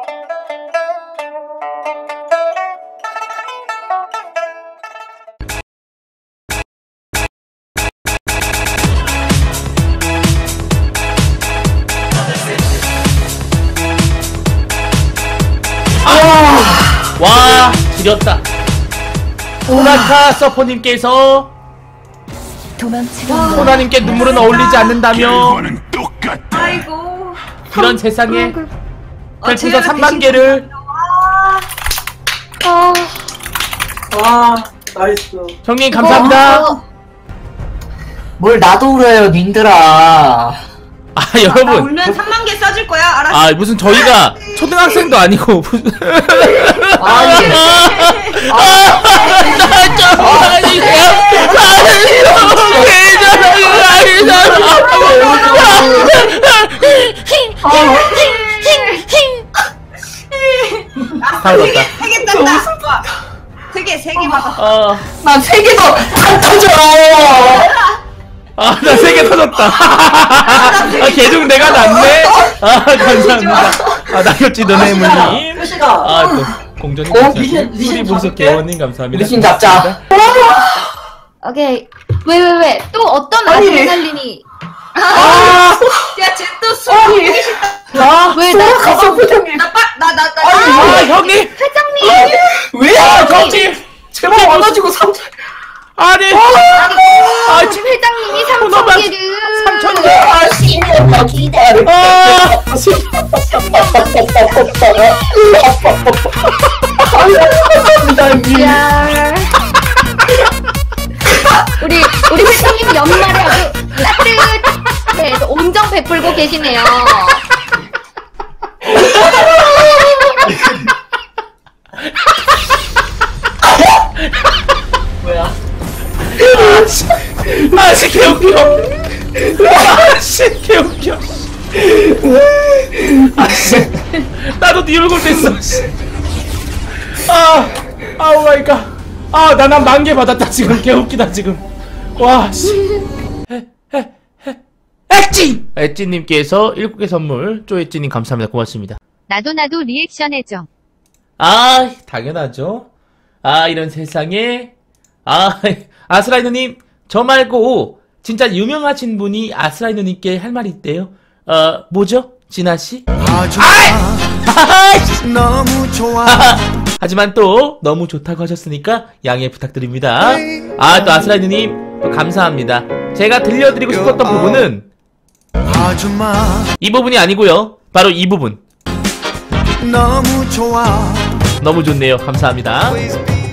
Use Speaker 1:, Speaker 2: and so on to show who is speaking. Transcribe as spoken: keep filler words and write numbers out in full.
Speaker 1: 와, 지렸다. 소나카 서퍼님께서 소나님께 눈물은 어울리지 않는다며
Speaker 2: 아이고
Speaker 1: 이런 세상에 별풍선 삼만 개를.
Speaker 3: 아,
Speaker 4: 와 나이스.
Speaker 1: 형님 감사합니다.
Speaker 4: 뭘 나도 울어요 님들아.
Speaker 1: 아
Speaker 2: 나
Speaker 1: 여러분,
Speaker 2: 울면 삼만 개 써줄 거야. 알았어.
Speaker 1: 아 무슨 저희가 초등학생도 아니고 무슨
Speaker 4: 아니
Speaker 1: 나좀 아니세요? 다 울었다.
Speaker 2: 세 개 땄다. 세 개, 세 개 받아.
Speaker 1: 어,
Speaker 4: 난 세 개도 안 터져.
Speaker 1: 아, 나 세 개 터졌다. 아, 계속 내가 낫네. 아, 감사합니다. 아, 나였지 너네 물님.
Speaker 4: 표시가.
Speaker 1: 아, 또 공전님
Speaker 4: 어,
Speaker 1: 감사합니다.
Speaker 4: 미신, 미신
Speaker 1: 수리 보석
Speaker 4: 잡을게.
Speaker 1: 개원님 감사합니다.
Speaker 4: 미신 잡자.
Speaker 3: 오케이. 왜, 왜, 왜? 또 어떤
Speaker 4: 아니.
Speaker 3: 아드레날린이?
Speaker 2: 아, 야, 쟤 또 술 먹기 싫다.
Speaker 1: 아,
Speaker 3: 왜, 나,
Speaker 4: 가서 부장님.
Speaker 2: 나, 빠, 나, 나, 나.
Speaker 1: 아, 형님.
Speaker 3: 회장님!
Speaker 4: 왜?
Speaker 1: 아, 형님.
Speaker 4: 제발 와가지고 삼천.
Speaker 1: 아니. 아,
Speaker 3: 지금 회장님이 삼천
Speaker 1: 너만-
Speaker 3: 개를.
Speaker 1: 삼천 개.
Speaker 4: 아 십년만 기다려.
Speaker 1: 아,
Speaker 3: 야. 우리, 우리 회장님 연말에 아주 따뜻해. 네, 온정 베풀고 계시네요.
Speaker 4: 뭐야?
Speaker 1: 아, 씨, 개웃겨. 아, 씨, 개웃겨. 아, 씨. 나도 네 얼굴 됐어, 씨. 아, 아우 마이 갓. 아, 나 난 만 개 받았다, 지금. 개웃기다, 지금. 와, 씨. 해, 해, 해. 엣지! 엣지님께서 일곱 개 선물. 쪼엣지님 감사합니다. 고맙습니다.
Speaker 5: 나도 나도 리액션 해줘.
Speaker 1: 아, 당연하죠. 아, 이런 세상에. 아, 아스라이너님, 저 말고, 진짜 유명하신 분이 아스라이너님께 할 말이 있대요. 어, 뭐죠? 진아씨?
Speaker 6: 아주 너무 좋아.
Speaker 1: 하지만 또, 너무 좋다고 하셨으니까, 양해 부탁드립니다. 아, 또 아스라이너님, 또 감사합니다. 제가 들려드리고 싶었던 부분은,
Speaker 6: 아줌마
Speaker 1: 이 부분이 아니고요 바로 이 부분.
Speaker 6: 너무 좋아.
Speaker 1: 너무 좋네요. 감사합니다.
Speaker 6: Always be